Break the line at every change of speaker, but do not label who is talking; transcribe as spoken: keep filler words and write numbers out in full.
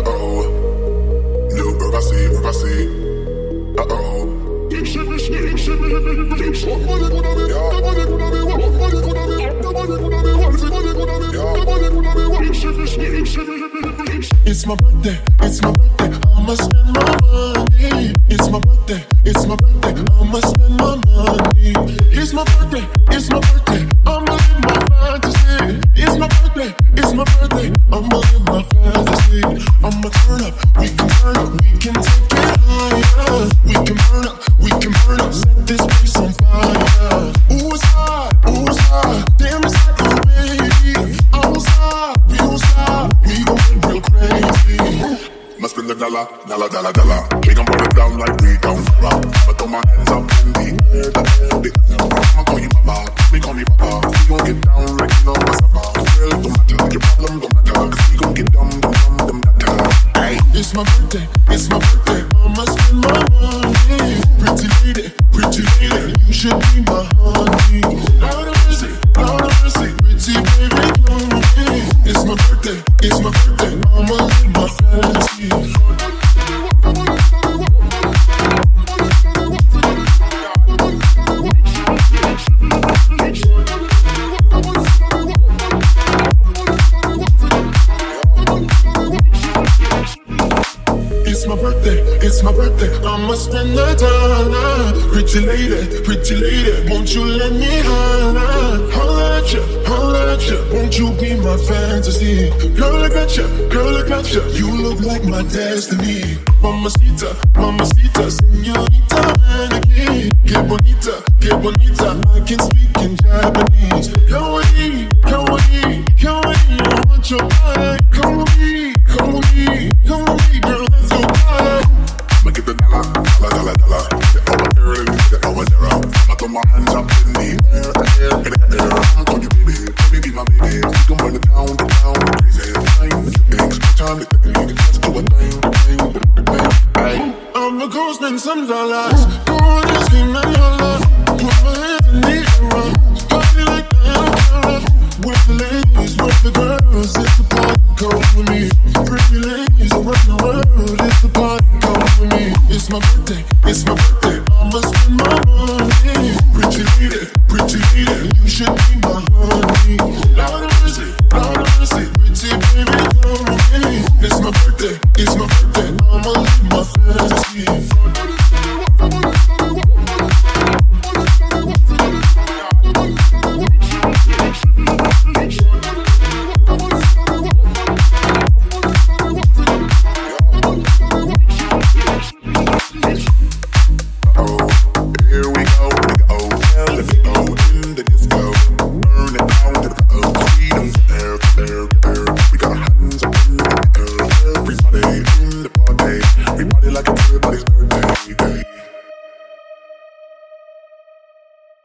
Uh-oh. New Urvasi, Urvasi. Uh-oh.
It's my birthday, it's my birthday, I'ma spend my money. It's my birthday, it's my birthday, I'ma spend my money. It's my birthday, it's my birthday, I'ma live my fantasy. It's my birthday, it's my birthday, I'ma live my fantasy. I'ma turn up, we can turn up, we can take it higher. We can burn up, we can burn up, set this place on fire. Ooh, it's hot, ooh, it's hot, damn it's hot, oh baby. I was hot, we was hot, we gon' get real crazy.
Must spend the dollar, dollar, dollar, dollar. We gon' burn it down like we don't rock. I'ma throw my hands up in the air, the air, the air. I'ma call you papa, we call me papa. We gon' get down like you know what's up. Girl, don't matter, your problem don't matter, cause we gon' get dumb, dumb, dumb, dumb, data. Hey,
it's my birthday, it's my birthday, I'ma spend my money. Pretty lady, pretty lady, you should be my honey. Lord of mercy, Lord of mercy, pretty baby, come with me. It's my birthday, it's my birthday, I'ma live my fantasy. It's my birthday, it's my birthday, I'ma spend the dollar. Pretty lady, pretty lady, won't you let me holla? Holla at ya, holla at ya, won't you be my fantasy? Girl, I got ya, girl, I got ya, you look like my destiny. Mamacita, mamacita, señorita, mannequin. Que bonita, que bonita, I can speak in Japanese. Kawaii, kawaii, kawaii, I want your body. Come with me, come with me, come with me, girl, let's go party.
I'ma get the dollar, dollar, dollar, dollar. Get over there and get over there. I'ma throw my hands up in the air, the air, in the air. I'ma call you baby, baby, be my baby. We gon' burn it down, the down, the crazy. Time to think, time to think. Let's do a thing, the thing, the thing. Hey,
I'ma go spend some dollars. Go on and scream and holler. Put my hands in the air. Party like that. With the ladies, with the girls, it's the party, come with me. Pretty ladies around the world, it's the party, come with me. It's my birthday, it's my birthday, I'ma spend my money. Pretty lady, pretty lady, you should be my honey. Lord of mercy, Lord of mercy, pretty baby, come with me. It's my birthday, it's my birthday, I'ma live my fantasy.
Everybody in the party, everybody like a